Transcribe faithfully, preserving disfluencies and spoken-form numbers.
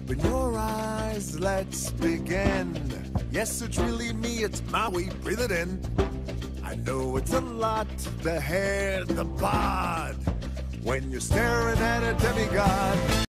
Open your eyes, let's begin. Yes, it's really me, it's Maui, breathe it in. I know it's a lot, the hair, the bod, when you're staring at a demigod.